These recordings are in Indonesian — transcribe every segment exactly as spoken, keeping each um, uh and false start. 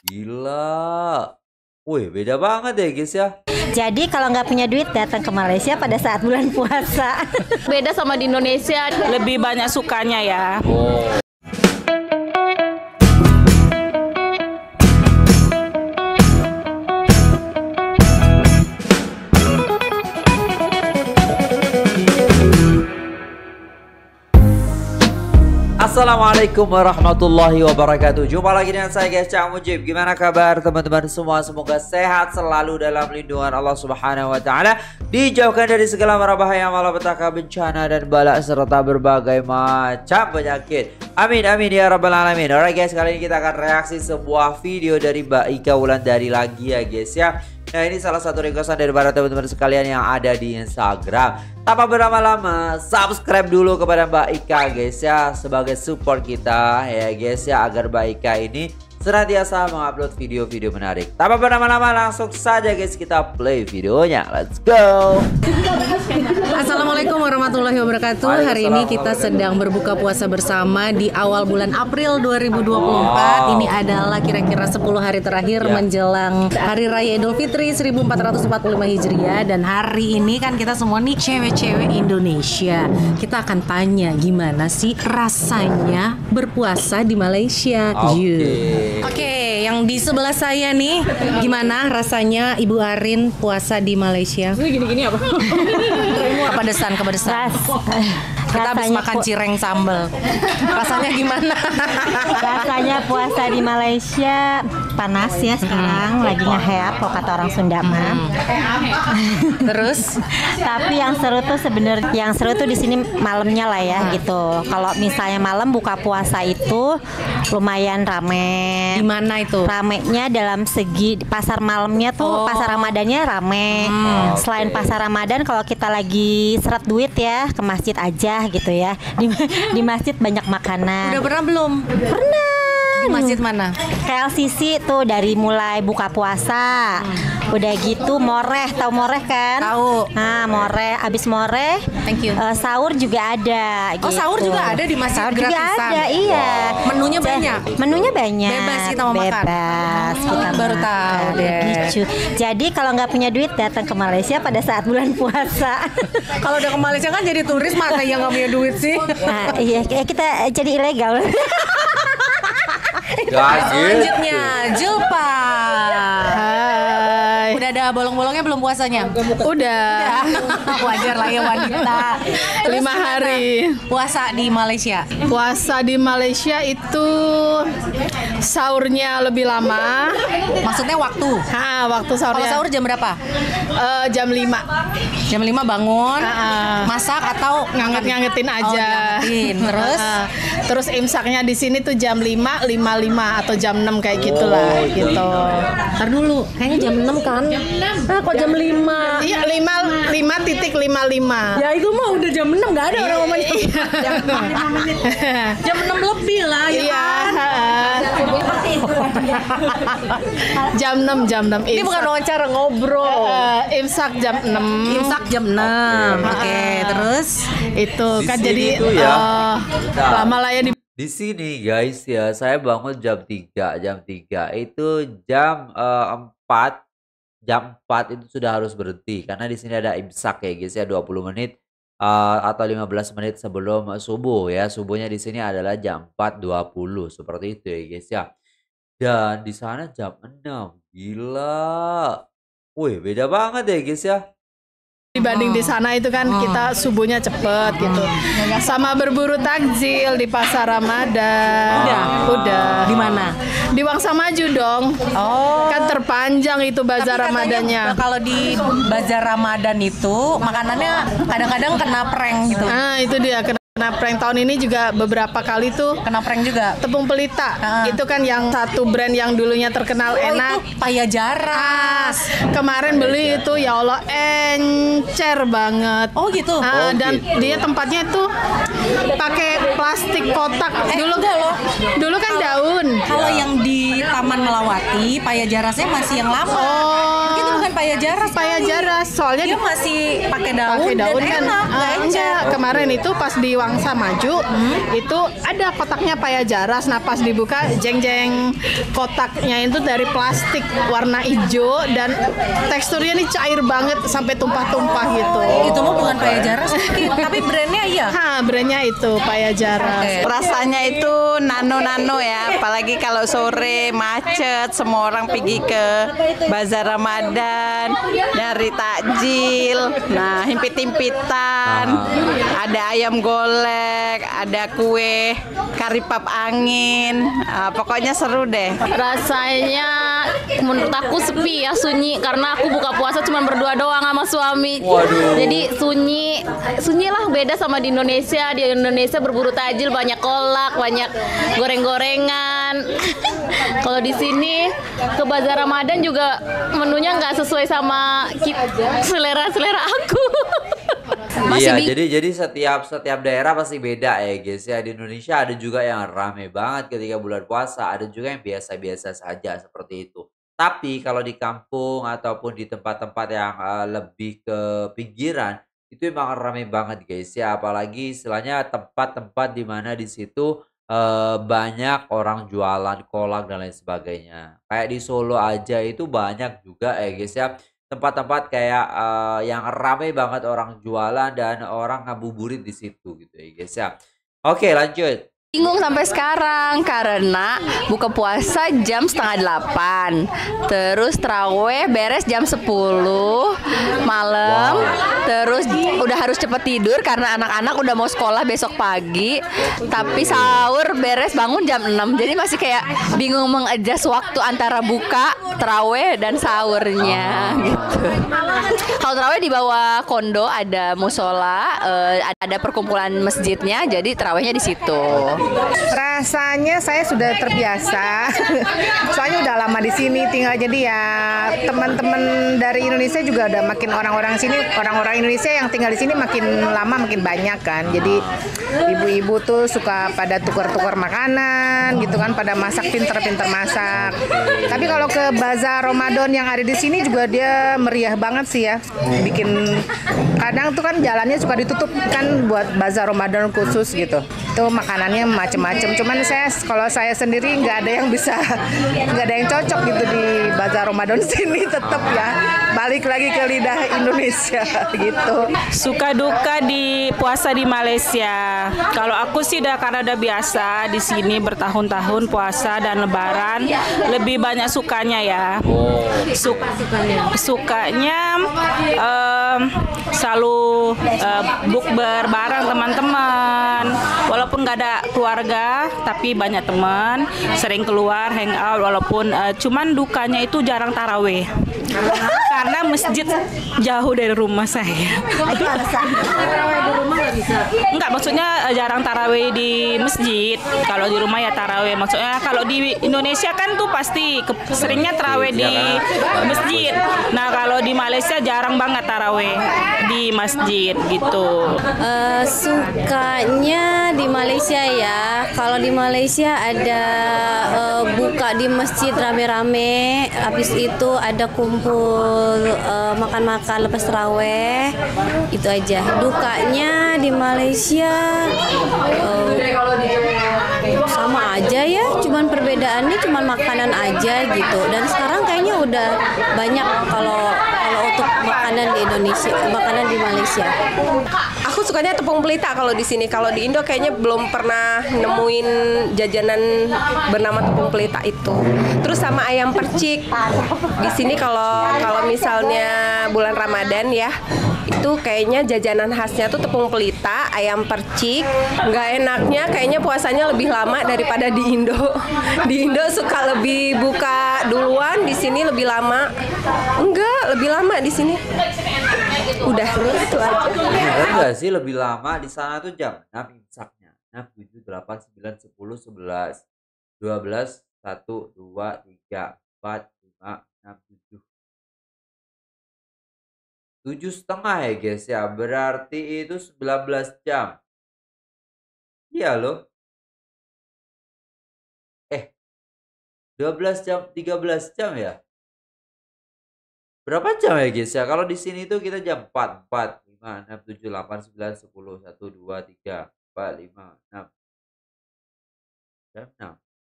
Gila. Wih, beda banget ya guys ya. Jadi kalau nggak punya duit datang ke Malaysia pada saat bulan puasa. Beda sama di Indonesia, lebih banyak sukanya ya. Oh. Assalamualaikum warahmatullahi wabarakatuh. Jumpa lagi dengan saya guys, Cak Mujib. Gimana kabar teman-teman semua? Semoga sehat selalu dalam lindungan Allah Subhanahu wa taala, dijauhkan dari segala mara bahaya, malapetaka, bencana dan bala serta berbagai macam penyakit. Amin amin ya rabbal alamin. Alright guys, kali ini kita akan reaksi sebuah video dari Mbak Ika Wulandari lagi ya guys ya. Nah, ini salah satu requestan dari para teman-teman sekalian yang ada di Instagram. Tanpa berlama-lama, subscribe dulu kepada Mbak Ika guys ya, sebagai support kita ya guys ya, agar Mbak Ika ini senantiasa mengupload video-video menarik. Tanpa berlama-lama, langsung saja guys kita play videonya. Let's go. Assalamualaikum warahmatullahi wabarakatuh. Hari ini kita sedang berbuka puasa bersama di awal bulan April dua ribu dua puluh empat. Wow. Ini adalah kira-kira sepuluh hari terakhir ya, menjelang Hari Raya Idul Fitri seribu empat ratus empat puluh lima Hijriah. Dan hari ini kan kita semua nih cewek-cewek Indonesia. Kita akan tanya gimana sih rasanya berpuasa di Malaysia. Oke, okay. Oke, okay, yang di sebelah saya nih, gimana rasanya Ibu Arin puasa di Malaysia? Gini-gini apa? Kepedesan, kepedesan. Kita habis makan cireng sambal. Rasanya gimana? Rasanya puasa di Malaysia panas ya sekarang, hmm. lagi ngeheat kalau kata orang Sunda mah. Hmm. Terus? Tapi yang seru tuh sebenarnya, yang seru tuh di sini malamnya lah ya, hmm. gitu. Kalau misalnya malam buka puasa itu lumayan rame. Di mana itu? Ramenya dalam segi pasar malamnya tuh, oh. pasar Ramadannya rame. Hmm. Selain pasar Ramadan, kalau kita lagi seret duit ya ke masjid aja gitu ya. Di, di masjid banyak makanan. Udah pernah belum? Pernah. Di masjid mana? K L C C tuh dari mulai buka puasa. Hmm. Udah gitu moreh, tahu moreh kan? Tahu. Nah, moreh, abis moreh. Thank you. Uh, sahur juga ada. Oh, gitu. sahur juga ada di masjid sahur gratisan. Juga ada, iya. Wow. Menunya banyak. Menunya banyak. Bebas kita mau makan. Bebas. Hmm, kita baru tahu deh. Gitu. Jadi kalau nggak punya duit datang ke Malaysia pada saat bulan puasa. Kalau udah ke Malaysia kan jadi turis, masa yang nggak punya duit sih? Nah, iya, kita jadi ilegal. Selanjutnya Julpa. Hai. Udah ada bolong-bolongnya belum puasanya? Udah. Wajar lah ya wanita. Lima hari puasa di Malaysia. Puasa di Malaysia itu sahurnya lebih lama. Maksudnya waktu? Ha, waktu sahurnya. Kalau sahur jam berapa? Uh, jam lima. Jam lima bangun. Ha, ha. Masak atau nganget-ngangetin aja. Oh, ngangetin. Terus? Ha, ha. Terus imsaknya di sini tuh jam lima, lima lima atau jam enam kayak gitulah, oh, gitu. Ntar dulu, kayaknya jam enam kan? Jam enam. Ah, kok jam lima? Iya, lima, lima titik lima lima. Ya itu mah udah jam enam, nggak ada orang ngomongnya. Jam enam lima menit. Jam enam lebih lah, ya iya, kan? Jam enam, jam enam. Ini bukan wawancara, ngobrol. Uh, imsak jam enam. Imsak jam enam. Oke, okay, terus? Itu di kan jadi ya. uh, lama lah ya di Di sini guys ya, saya bangun jam tiga, jam tiga itu jam uh, empat, jam empat itu sudah harus berhenti karena di sini ada imsak ya guys ya, dua puluh menit uh, atau lima belas menit sebelum subuh ya. Subuhnya di sini adalah jam empat dua puluh seperti itu ya guys ya. Dan di sana jam enam. Gila. Wih, beda banget ya guys ya. Dibanding di sana itu kan kita subuhnya cepet gitu. Sama berburu takjil di pasar Ramadan. Udah, udah. Di mana? Di Wangsa Maju dong. Oh. Kan terpanjang itu bazar Ramadannya. Kalau di bazar Ramadan itu makanannya kadang-kadang kena prank gitu. Ah, itu dia kena Kena prank tahun ini juga beberapa kali tuh kena prank juga. Tepung Pelita, uh. itu kan yang satu brand yang dulunya terkenal oh, enak. Itu Payajaran. Ah, kemarin beli itu ya Allah encer banget. Oh gitu. Ah, oh, dan gitu. dia tempatnya tuh pakai plastik kotak. Eh, dulu enggak loh. Dulu kan daun. Kalau yang di Taman Melawati, Payajarasnya masih yang lama. Oh. Itu bukan bukan paya jaras. Paya jaras, soalnya Dia di- masih pakai daun, pakai daun dan kan. enak, Ah, nggak encer. enggak, kemarin itu pas di Wangsa Maju itu ada kotaknya paya jaras. Nah pas dibuka jeng-jeng kotaknya itu dari plastik warna hijau dan teksturnya nih cair banget sampai tumpah-tumpah gitu. Itu mah bukan paya jaras mungkin, tapi brandnya iya. Ha, brandnya itu paya jaras. Oke. Rasanya itu nano-nano ya, apalagi kalau sore macet, semua orang pergi ke Bazar Ramadan, nyari takjil, nah himpit-himpitan, ada ayam golek, ada kue, kari pap angin, ah, pokoknya seru deh. Rasanya menurut aku sepi ya, sunyi karena aku buka puasa cuma berdua doang sama suami. Waduh. Jadi sunyi, sunyi lah, beda sama di Indonesia. Di Indonesia berburu tajil, banyak kolak, banyak goreng-gorengan. Kalau di sini ke Bazar Ramadan juga menunya nggak sesuai sama ki- selera-selera aku. Iya, jadi jadi setiap setiap daerah pasti beda ya guys ya. Di Indonesia ada juga yang rame banget ketika bulan puasa, ada juga yang biasa-biasa saja seperti itu. Tapi kalau di kampung ataupun di tempat-tempat yang eh, lebih ke pinggiran, itu emang rame banget guys ya. Apalagi istilahnya tempat-tempat di mana di situ eh, banyak orang jualan kolak dan lain sebagainya. Kayak di Solo aja itu banyak juga ya guys ya. Tempat-tempat kayak, eee, yang rame banget orang jualan dan orang ngabuburit di situ gitu ya guys ya. Oke lanjut. Bingung sampai sekarang karena buka puasa jam setengah delapan, terus terawih beres jam sepuluh malam, terus udah harus cepet tidur karena anak-anak udah mau sekolah besok pagi, tapi sahur beres bangun jam enam, jadi masih kayak bingung mengadjust waktu antara buka, terawih dan sahurnya gitu. Kalau terawih di bawah kondo ada musola, eh, ada perkumpulan masjidnya, jadi terawihnya di situ. Rasanya saya sudah terbiasa, soalnya udah lama di sini tinggal, jadi ya teman-teman dari Indonesia juga udah makin orang-orang sini, orang-orang Indonesia yang tinggal di sini makin lama makin banyak kan, jadi ibu-ibu tuh suka pada tukar-tukar makanan gitu kan, pada masak pinter-pinter masak. Tapi kalau ke Bazar Ramadan yang ada di sini juga dia meriah banget sih ya, bikin kadang tuh kan jalannya suka ditutup kan buat Bazar Ramadan khusus gitu. Itu makanannya macem-macem. Cuman saya kalau saya sendiri nggak ada yang bisa, nggak ada yang cocok gitu di Bazar Ramadan sini, tetap ya balik lagi ke lidah Indonesia gitu. Suka duka di puasa di Malaysia. Kalau aku sih udah karena udah biasa di sini bertahun-tahun puasa dan lebaran, lebih banyak sukanya ya. Suk- sukanya em, selalu eh, bukber bareng teman-teman. Walaupun nggak ada keluarga, tapi banyak teman, sering keluar, hangout. Walaupun eh, cuman dukanya itu jarang taraweh. Karena masjid jauh dari rumah saya. Itu alasan. Tarawih di rumah nggak bisa. Enggak, maksudnya eh, jarang tarawih di masjid. Kalau di rumah ya tarawih. Maksudnya kalau di Indonesia kan tuh pasti ke- seringnya tarawih di masjid. Nah kalau di Malaysia jarang banget tarawih di masjid gitu. Eh, sukanya di Malaysia ya. Kalau di Malaysia ada eh, buka di masjid rame-rame, habis itu ada kumpul eh, makan-makan lepas taraweh. Itu aja. Dukanya di Malaysia eh, sama aja ya, cuman perbedaannya cuman makanan aja gitu. Dan sekarang kayaknya udah banyak kalau kalau untuk makanan di Indonesia, makanan di Malaysia. Aku sukanya tepung pelita kalau di sini. Kalau di Indo kayaknya belum pernah nemuin jajanan bernama tepung pelita itu. Terus sama ayam percik. Di sini kalau kalau misalnya bulan Ramadan ya, itu kayaknya jajanan khasnya tuh tepung pelita, ayam percik. Nggak enaknya kayaknya puasanya lebih lama daripada di Indo. Di Indo suka lebih buka duluan, di sini lebih lama. Enggak, lebih lama di sini. Udah, itu aja. Bener nggak sih lebih lama di sana tuh jam enam imsaknya. enam, tujuh, delapan, sembilan, sepuluh, sebelas, dua belas, satu, dua, tiga, empat, lima, enam, tujuh. Tujuh setengah ya guys ya. Berarti itu sembilan belas jam. Iya loh. Eh, dua belas jam, tiga belas jam ya? berapa jam ya guys ya? Kalau di sini tuh kita jam empat, empat, lima, enam, tujuh, delapan, sembilan, sepuluh, satu, dua, tiga, empat, lima, enam. Jam enam.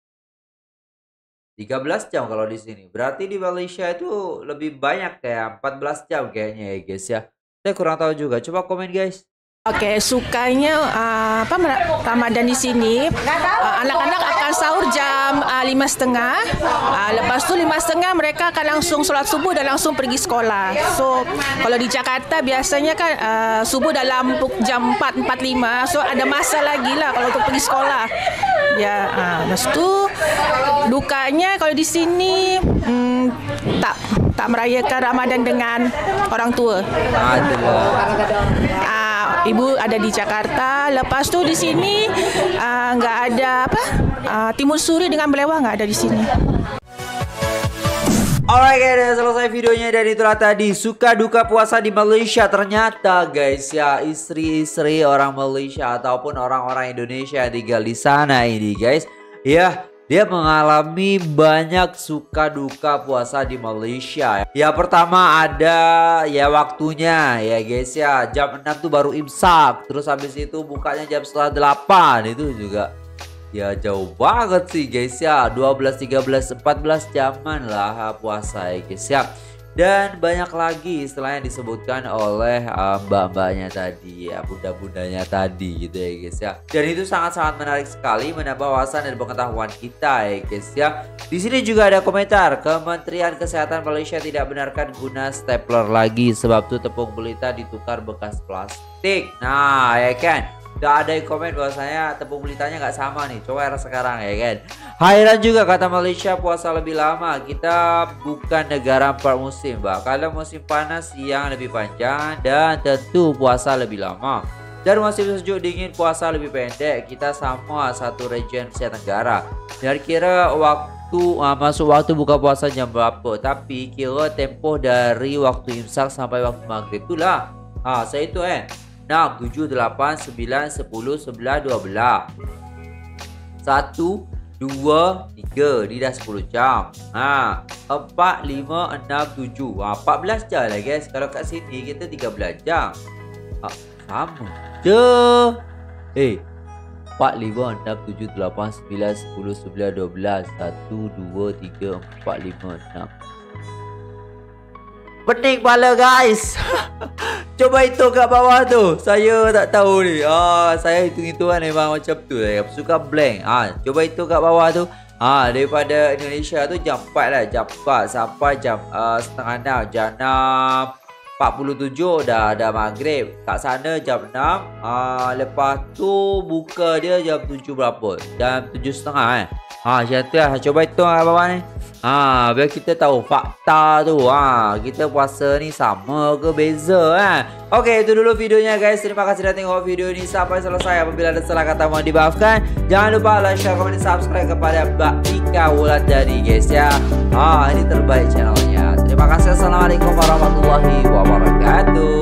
tiga belas jam kalau di sini. Berarti di Malaysia itu lebih banyak kayak empat belas jam kayaknya ya guys ya. Saya kurang tahu juga. Coba komen guys. Oke, sukanya uh, apa Ramadan di sini. Uh, anak-anak akan sahur jam uh, lima setengah. Uh, lepas tu lima setengah mereka akan langsung solat subuh dan langsung pergi sekolah. So kalau di Jakarta biasanya kan uh, subuh dalam jam empat, empat lima. So ada masa lagi lah kalau untuk pergi sekolah. Ya, uh, lepas tu dukanya kalau di sini hmm, tak tak merayakan Ramadan dengan orang tua. Uh, Ibu ada di Jakarta. Lepas tu di sini nggak uh, ada apa uh, timun suri dengan belewah nggak ada di sini. Alright guys, selesai videonya dan itulah tadi suka duka puasa di Malaysia. Ternyata guys ya, istri-istri orang Malaysia ataupun orang-orang Indonesia yang tinggal di sana ini guys, ya dia mengalami banyak suka duka puasa di Malaysia. Ya pertama ada ya waktunya ya guys ya, jam enam tuh baru imsak. Terus habis itu bukanya jam setengah delapan. Itu juga ya jauh banget sih guys ya, dua belas, tiga belas, empat belas jaman lah puasa ya guys ya. Dan banyak lagi istilah yang disebutkan oleh uh, mbak-mbaknya tadi ya, bunda-bundanya tadi gitu ya guys ya. Dan itu sangat-sangat menarik sekali, menambah wawasan dan pengetahuan kita ya guys ya. Di sini juga ada komentar, Kementerian Kesehatan Malaysia tidak benarkan guna stapler lagi sebab tuh tepung pelita ditukar bekas plastik. Nah ya kan, udah ada yang komen bahwasanya tepung pelitanya nggak sama nih. Coba era sekarang ya kan. Hairan juga kata Malaysia puasa lebih lama. Kita bukan negara empat musim, Mbak. Kalau musim panas siang lebih panjang dan tentu puasa lebih lama. Dan musim sejuk dingin puasa lebih pendek. Kita sama satu region Asia Tenggara. Dan kira waktu uh, masuk waktu buka puasa jam berapa? Tapi kira tempoh dari waktu imsak sampai waktu maghrib itulah. Ah, saya itu eh enam, tujuh, delapan, sembilan, sepuluh, sebelas, dua belas. satu, dua, tiga. Ini dah sepuluh jam. Ha, empat, lima, enam, tujuh. Ha, empat belas jam lah guys. Kalau kat sini kita tiga belas jam. Ha, sama je. Eh, empat, lima, enam, tujuh, delapan, sembilan, sepuluh, sebelas, dua belas. satu, dua, tiga, empat, lima, enam. Pening kepala guys. Coba hitung kat bawah tu. Saya tak tahu ni. Ah, saya hitung-hitungan memang macam tu. Saya suka blank. Ah, coba hitung kat bawah tu. Ah, daripada Indonesia tu jam empat lah. Jam empat sampai jam uh, setengah enam. Jam enam empat puluh tujuh dah ada maghrib. Kat sana jam enam. Ah, lepas tu buka dia jam tujuh berapa? Jam tujuh setengah eh. Ah, macam tu lah. Coba hitung kat bawah ni. Ha, biar kita tahu fakta tu. Ha, kita puasa ni sama ke beza kan? Okey, itu dulu videonya guys. Terima kasih dah tengok video ini sampai selesai. Apabila ada salah kata mohon dimaafkan. Jangan lupa like, share, komen, dan subscribe kepada Mbak Ika Wulandari guys ya. Ha, ini terbaik channelnya. Terima kasih. Assalamualaikum warahmatullahi wabarakatuh.